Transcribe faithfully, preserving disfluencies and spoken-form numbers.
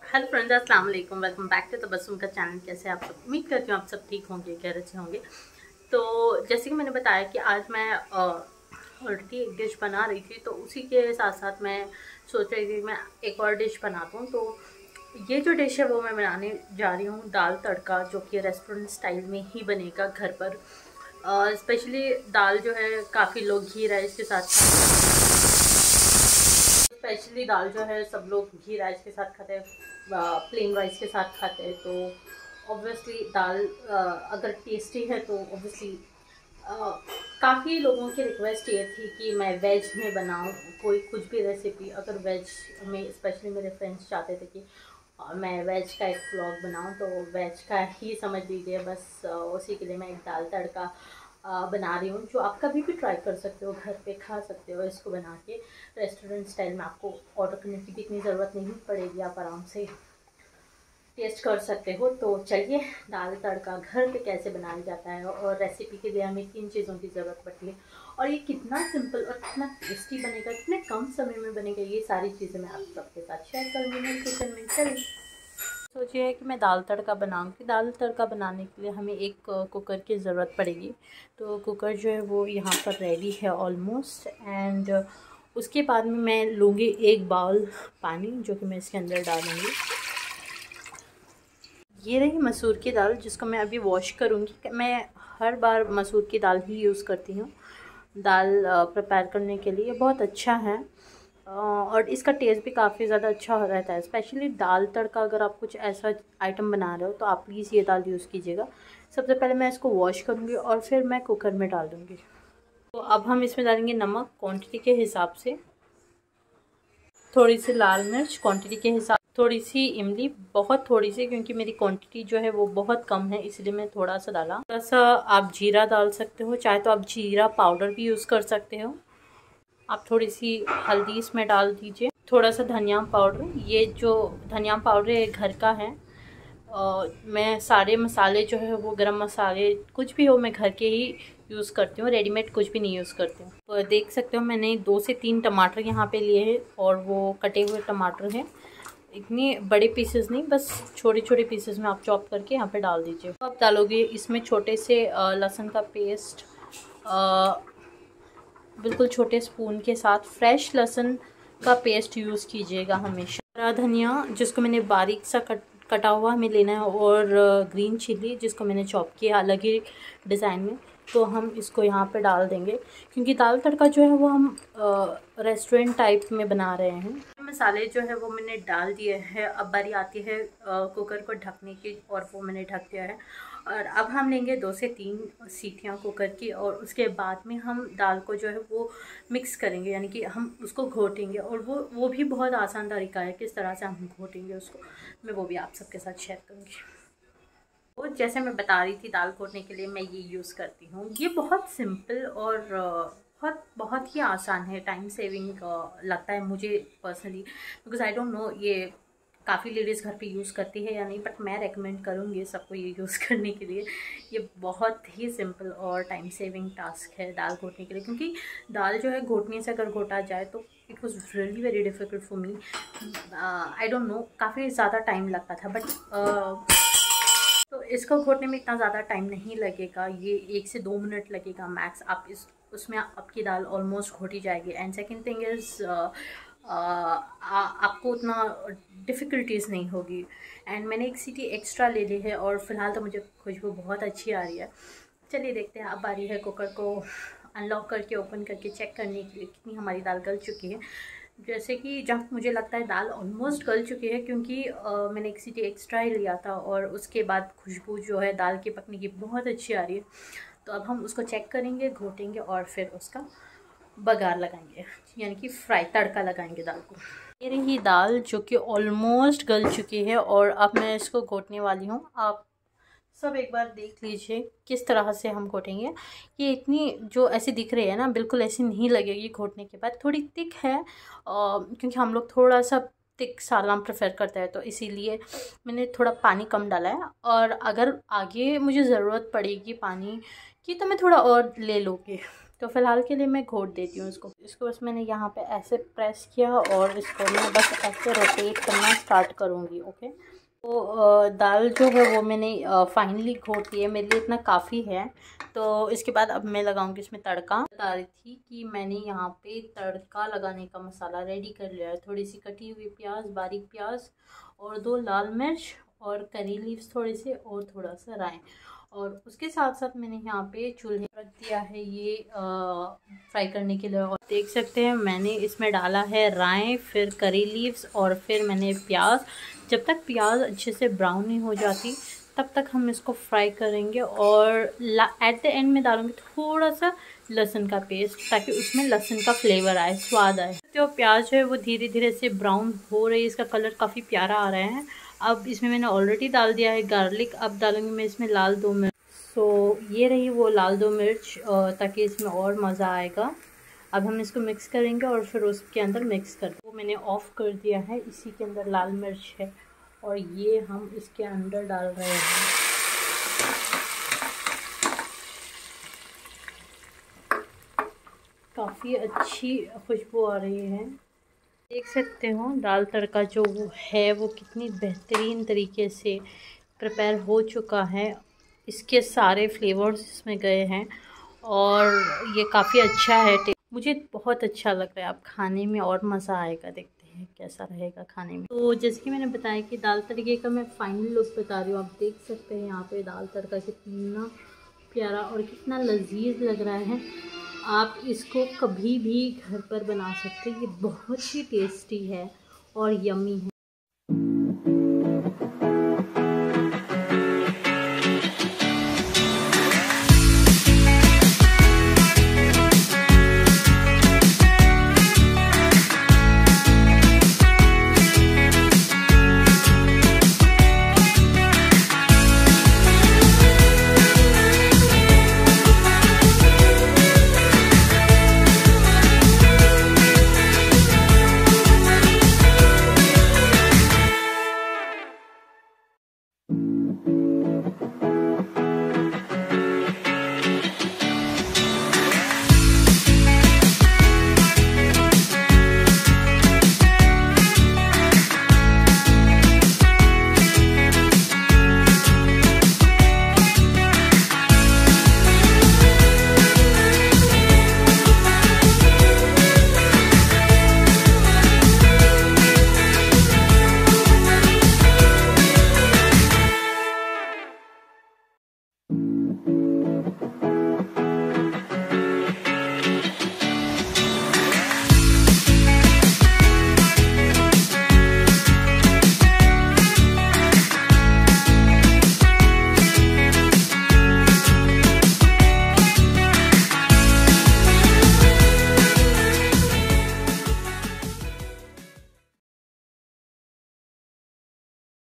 Hello friends, अस्सलाम वालेकुम। Welcome back to Tabassum का चैनल। कैसे आप सब? उम्मीद करती हूँ आप सब ठीक होंगे, कह अच्छे होंगे। तो जैसे कि मैंने बताया कि आज मैं ऑलरेडी एक डिश बना रही थी, तो उसी के साथ साथ मैं सोच रही थी मैं एक और डिश बनाता हूँ। तो ये जो डिश है वो मैं बनाने जा रही हूँ, दाल तड़का, जो कि रेस्टोरेंट स्टाइल में ही बनेगा घर पर। स्पेशली दाल जो है काफ़ी लोग घी राइस के साथ स्पेशली दाल जो है सब लोग घी राइस के साथ खाते हैं, प्लेन राइस के साथ खाते हैं। तो ऑब्वियसली दाल अगर टेस्टी है तो ऑब्वियसली काफ़ी लोगों की रिक्वेस्ट ये थी कि मैं वेज में बनाऊं कोई कुछ भी रेसिपी। अगर वेज में स्पेशली मेरे फ्रेंड्स चाहते थे कि मैं वेज का एक व्लॉग बनाऊं, तो वेज का ही समझ लीजिए। बस उसी के लिए मैं एक दाल तड़का बना रही हूँ, जो आप कभी भी ट्राई कर सकते हो, घर पे खा सकते हो इसको बना के। रेस्टोरेंट स्टाइल में आपको ऑर्डर करने की भी इतनी ज़रूरत नहीं पड़ेगी, आप आराम से टेस्ट कर सकते हो। तो चलिए, दाल तड़का घर पे कैसे बनाया जाता है, और रेसिपी के लिए हमें किन चीज़ों की ज़रूरत पड़ती है, और ये कितना सिंपल और कितना टेस्टी बनेगा, कितने कम समय में बनेगा, ये सारी चीज़ें मैं आप सबके साथ शेयर करूँगी मेरे किचन में। चलिए, सोचिए है कि मैं दाल तड़का बनाऊंगी। दाल तड़का बनाने के लिए हमें एक कुकर की ज़रूरत पड़ेगी। तो कुकर जो है वो यहाँ पर रेडी है ऑलमोस्ट। एंड उसके बाद में मैं लूँगी एक बाउल पानी, जो कि मैं इसके अंदर डालूँगी। ये रही मसूर की दाल, जिसको मैं अभी वॉश करूँगी। मैं हर बार मसूर की दाल ही यूज़ करती हूँ दाल प्रिपेयर करने के लिए। बहुत अच्छा है और इसका टेस्ट भी काफ़ी ज़्यादा अच्छा रहता है। स्पेशली दाल तड़का, अगर आप कुछ ऐसा आइटम बना रहे हो तो आप प्लीज़ ये दाल यूज़ कीजिएगा। सबसे पहले मैं इसको वॉश करूँगी और फिर मैं कुकर में डाल दूँगी। तो अब हम इसमें डालेंगे नमक क्वांटिटी के हिसाब से, थोड़ी सी लाल मिर्च क्वांटिटी के हिसाब, थोड़ी सी इमली, बहुत थोड़ी सी, क्योंकि मेरी क्वांटिटी जो है वो बहुत कम है, इसलिए मैं थोड़ा सा डाला। थोड़ा सा आप जीरा डाल सकते हो, चाहे तो आप जीरा पाउडर भी यूज़ कर सकते हो। आप थोड़ी सी हल्दी इसमें डाल दीजिए, थोड़ा सा धनिया पाउडर। ये जो धनिया पाउडर है घर का है। और मैं सारे मसाले जो है वो गरम मसाले कुछ भी हो मैं घर के ही यूज़ करती हूँ, रेडीमेड कुछ भी नहीं यूज़ करती हूँ। तो देख सकते हो मैंने दो से तीन टमाटर यहाँ पे लिए हैं, और वो कटे हुए टमाटर हैं। इतनी बड़े पीसेस नहीं, बस छोटे छोटे पीसेस में आप चॉप करके यहाँ पे डाल दीजिए। तो आप डालोगे इसमें छोटे से लहसुन का पेस्ट, बिल्कुल छोटे स्पून के साथ। फ्रेश लहसुन का पेस्ट यूज़ कीजिएगा हमेशा। हरा धनिया, जिसको मैंने बारीक सा कट कटा हुआ हमें लेना है, और ग्रीन चिली, जिसको मैंने चॉप किया अलग ही डिज़ाइन में। तो हम इसको यहाँ पे डाल देंगे, क्योंकि दाल तड़का जो है वो हम रेस्टोरेंट टाइप में बना रहे हैं। मसाले जो है वो मैंने डाल दिए हैं। अब बारी आती है कुकर को ढकने की, और वो मैंने ढक दिया है। और अब हम लेंगे दो से तीन सीटियाँ कुकर की, और उसके बाद में हम दाल को जो है वो मिक्स करेंगे, यानी कि हम उसको घोटेंगे। और वो वो भी बहुत आसान तरीका है किस तरह से हम घोटेंगे उसको, मैं वो भी आप सबके साथ शेयर करूँगी। तो जैसे मैं बता रही थी, दाल घोटने के लिए मैं ये यूज़ करती हूँ। ये बहुत सिंपल और बहुत बहुत ही आसान है, टाइम सेविंग लगता है मुझे personally, because I don't know ये काफ़ी लेडीज़ घर पे यूज़ करती है या नहीं, बट मैं रेकमेंड करूँगी सबको ये यूज़ करने के लिए। ये बहुत ही सिंपल और टाइम सेविंग टास्क है दाल घोटने के लिए, क्योंकि दाल जो है घोटने से अगर घोटा जाए तो it was really very difficult for me. I don't know, काफ़ी ज़्यादा टाइम लगता था, बट uh, तो इसको घोटने में इतना ज़्यादा टाइम नहीं लगेगा। ये एक से दो मिनट लगेगा मैक्स। आप इस उसमें आपकी दाल ऑलमोस्ट घोटी जाएगी। एंड सेकेंड थिंग इज़ आपको उतना डिफ़िकल्टीज़ नहीं होगी। एंड मैंने एक सीटी एक्स्ट्रा ले ली है, और फ़िलहाल तो मुझे खुशबू बहुत अच्छी आ रही है। चलिए देखते हैं, अब आ रही है कुकर को अनलॉक करके ओपन करके चेक करने के लिए कितनी हमारी दाल गल चुकी है। जैसे कि जब मुझे लगता है दाल ऑलमोस्ट गल चुकी है, क्योंकि आ, मैंने एक सीटी एक्स्ट्रा ही लिया था, और उसके बाद खुशबू जो है दाल के पकने की बहुत अच्छी आ रही है। तो अब हम उसको चेक करेंगे, घोटेंगे, और फिर उसका बघार लगाएंगे, यानी कि फ्राई तड़का लगाएंगे दाल को। ये रही दाल जो कि ऑलमोस्ट गल चुकी है, और अब मैं इसको घोटने वाली हूँ। आप सब एक बार देख लीजिए किस तरह से हम घोटेंगे। ये इतनी जो ऐसी दिख रही है ना, बिल्कुल ऐसी नहीं लगेगी घोटने के बाद। थोड़ी थिक है, क्योंकि हम लोग थोड़ा सा थिक साला प्रेफर करते हैं, तो इसीलिए मैंने थोड़ा पानी कम डाला है। और अगर आगे मुझे ज़रूरत पड़ेगी पानी की तो मैं थोड़ा और ले लूँगी। तो फ़िलहाल के लिए मैं घोट देती हूँ इसको। इसको बस मैंने यहाँ पे ऐसे प्रेस किया और इसको मैं बस ऐसे रोटेट करना स्टार्ट करूँगी। ओके, तो दाल जो है वो मैंने फाइनली घोट ली है, मेरे लिए इतना काफ़ी है। तो इसके बाद अब मैं लगाऊंगी इसमें तड़का। बता रही थी कि मैंने यहाँ पे तड़का लगाने का मसाला रेडी कर लिया है। थोड़ी सी कटी हुई प्याज, बारीक प्याज और दो लाल मिर्च और करी लीव्स थोड़े से और थोड़ा सा राई, और उसके साथ साथ मैंने यहाँ पे चूल्हे रख दिया है ये फ्राई करने के लिए। और देख सकते हैं मैंने इसमें डाला है राई, फिर करी लीव्स और फिर मैंने प्याज। जब तक प्याज अच्छे से ब्राउन नहीं हो जाती तब तक हम इसको फ्राई करेंगे। और एट द एंड में डालूंगी थोड़ा सा लहसुन का पेस्ट, ताकि उसमें लहसुन का फ्लेवर आए, स्वाद आए। तो प्याज है वो धीरे धीरे से ब्राउन हो रही है, इसका कलर काफ़ी प्यारा आ रहा है। अब इसमें मैंने ऑलरेडी डाल दिया है गार्लिक। अब डालूंगी मैं इसमें लाल दो मिर्च। सो ये रही वो लाल दो मिर्च, ताकि इसमें और मज़ा आएगा। अब हम इसको मिक्स करेंगे और फिर उसके अंदर मिक्स कर वो मैंने ऑफ़ कर दिया है। इसी के अंदर लाल मिर्च है और ये हम इसके अंदर डाल रहे हैं। काफ़ी अच्छी खुशबू आ रही है, देख सकते हो दाल तड़का जो वो है वो कितनी बेहतरीन तरीके से प्रिपेयर हो चुका है। इसके सारे फ्लेवर्स इसमें गए हैं और ये काफ़ी अच्छा है। मुझे बहुत अच्छा लग रहा है, अब खाने में और मज़ा आएगा। देखते हैं कैसा रहेगा खाने में। तो जैसे कि मैंने बताया कि दाल तड़के का मैं फाइनल लुक बता रही हूँ। आप देख सकते हैं यहाँ पे दाल तड़का कितना प्यारा और कितना लजीज लग रहा है। आप इसको कभी भी घर पर बना सकते हैं, ये बहुत ही टेस्टी है और यमी